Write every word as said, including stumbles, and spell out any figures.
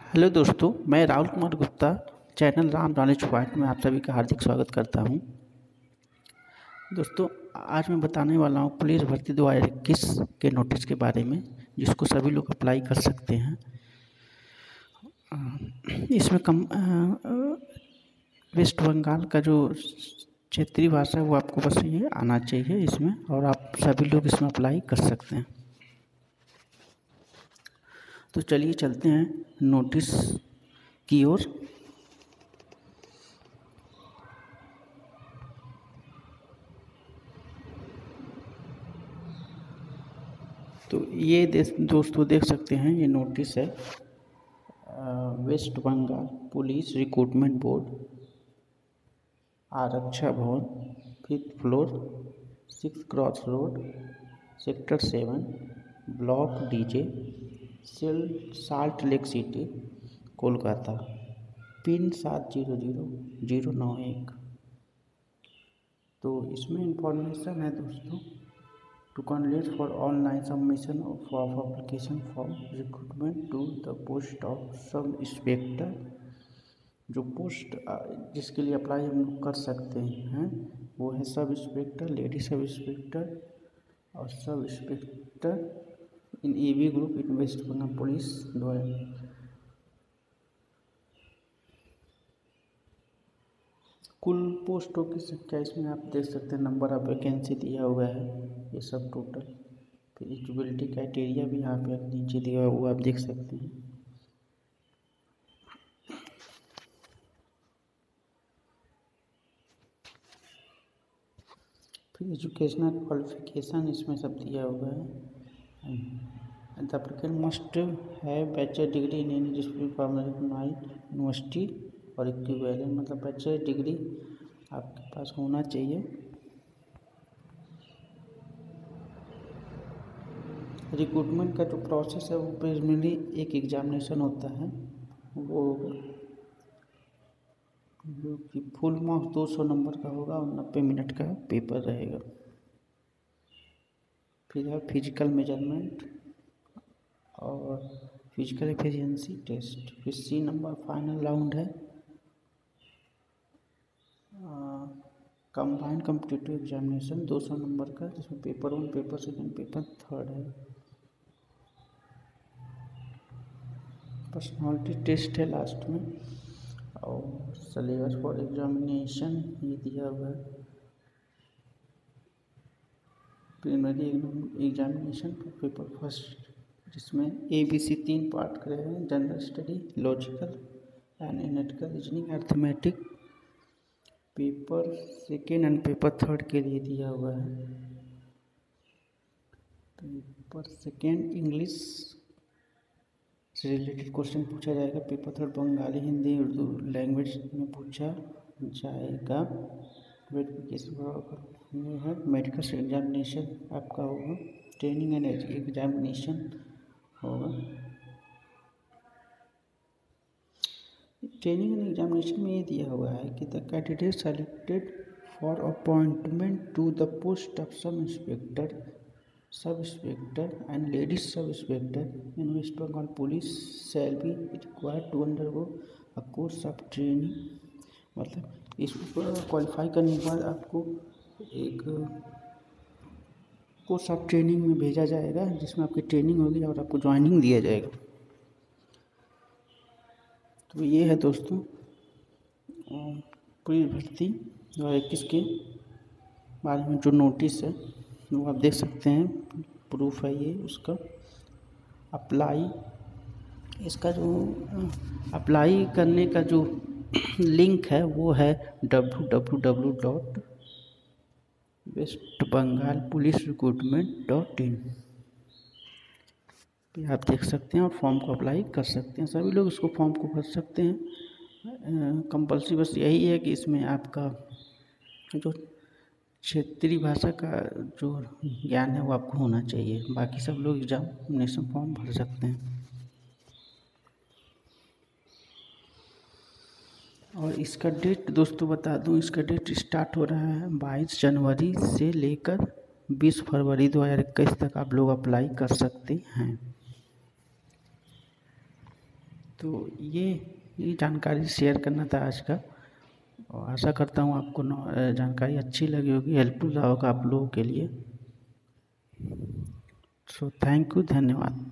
Hello दोस्तों, मैं Rahul Kumar Gupta channel Ram knowledge point में आप सभी का हार्दिक स्वागत करता हूं। दोस्तों, आज मैं बताने वाला हूं पुलिस भर्ती दो हज़ार इक्कीस के नोटिस के बारे में, जिसको सभी लोग अप्लाई कर सकते हैं। इसमें कम वेस्ट बंगाल का जो क्षेत्रीय भाषा है वो आपको बस ये आना चाहिए इसमें, और आप सभी लोग इसमें अप्लाई कर सकते हैं। तो चलिए चलते हैं नोटिस की ओर। तो ये दोस्तों देख सकते हैं, ये नोटिस है West Bengal police recruitment board, Araksha Bhavan, fifth floor, six cross road, sector seven, block DJ, सेल साल्ट लेक सिटी, कोलकाता, पिन सात जीरो जीरो जीरो नौ एक। तो इसमें इंफॉर्मेशन है दोस्तों, to candidate for online submission of application for recruitment to the post of sub inspector. जो पोस्ट जिसके लिए अप्लाई हम लोग कर सकते हैं वो है सब इंस्पेक्टर, लेडी सब इंस्पेक्टर और sub inspector in EV group in West Bengal police द्वारा। कुल पोस्टों की संख्या इसमें आप देख सकते हैं, नंबर ऑफ वैकेंसी दिया हुआ है ये सब टोटल। फिर एलिजिबिलिटी क्राइटेरिया भी यहाँ पे नीचे दिया हुआ वो आप देख सकते हैं। फिर एजुकेशनल क्वालिफिकेशन इसमें सब दिया हुआ है। द एप्लीकेंट मस्ट है bachelor degree in any discipline from university और इक्विवेलेंट, मतलब बैचलर डिग्री आपके पास होना चाहिए। रिक्रूटमेंट का जो प्रोसेस है वो प्रिलिमिनरी एक एग्जामिनेशन होता है, वो जो कि फुल मार्क्स दो सौ नंबर का होगा और नब्बे मिनट का पेपर रहेगा। फिर है फिजिकल मेजरमेंट और फिजिकल एफिशिएंसी टेस्ट। फिर सी नंबर फाइनल राउंड है कंबाइंड कॉम्पिटिटिव एग्जामिनेशन दो सौ नंबर का, जिसमें paper one, paper second, paper third है। पर्सनालिटी टेस्ट है लास्ट में, और सिलेबस फॉर एग्जामिनेशन ये दिया हुआ है। प्रीलिमिनरी एग्जामिनेशन पेपर फर्स्ट, जिसमें ए बी सी तीन पार्ट करे हैं, general study, logical and analytical reasoning, arithmetic. Paper second and paper third के लिए दिया हुआ है। पेपर सेकेंड इंग्लिश से रिलेटेड क्वेश्चन पूछा जाएगा। Paper third Bengali, Hindi, Urdu language में पूछा जाएगा। वेरिफिकेशन है मेडिकल एग्जामिनेशन आपका होगा, ट्रेनिंग एंड एग्जामिनेशन होगा। ट्रेनिंग एंड एग्जामिनेशन में ये दिया हुआ है कि the candidate selected for appointment to the post of sub inspector sub inspector and ladies sub inspector in West Bengal police shall be required to undergo a course of training. मतलब इसको qualify करने के बाद आपको एक कोर्स ऑफ ट्रेनिंग में भेजा जाएगा, जिसमें आपकी ट्रेनिंग होगी और आपको ज्वाइनिंग दिया जाएगा। तो ये है दोस्तों पुलिस भर्ती दो हज़ार इक्कीस के बारे में जो नोटिस है वो आप देख सकते हैं, प्रूफ है ये उसका। अप्लाई, इसका जो अप्लाई करने का जो लिंक है वो है W W W dot West Bengal police recruitment dot in पे आप देख सकते हैं और फॉर्म को अप्लाई कर सकते हैं। सभी लोग इसको फॉर्म को भर सकते हैं। कंपल्सरी बस यही है कि इसमें आपका जो क्षेत्रीय भाषा का जो ज्ञान है वो आपको होना चाहिए, बाकी सब लोग एग्जामिनेशन फॉर्म भर सकते हैं। और इसका डेट दोस्तों बता दूं, इसका डेट स्टार्ट हो रहा है बाईस जनवरी से लेकर बीस फरवरी दो हज़ार इक्कीस तक आप लोग अप्लाई कर सकते हैं। तो ये ये जानकारी शेयर करना था आज का, और आशा करता हूँ आपको जानकारी अच्छी लगी होगी, हेल्पफुल रहा होगा आप लोगों के लिए। सो थैंक यू, धन्यवाद।